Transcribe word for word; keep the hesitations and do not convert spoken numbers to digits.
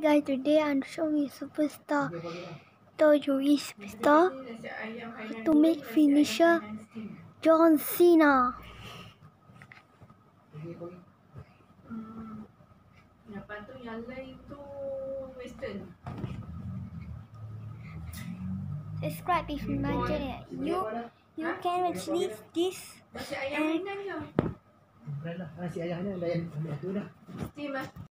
guys, today I'm showing superstar. Told you is superstar to make finisher John Cena. Hmm. Lepas tu yang lain tu western. Subscribe if you my channel. You you can actually this Nasi ayam Hainan je. Bukanlah nasi ayam Hainan dah yang ambil tu dah. Mesti mas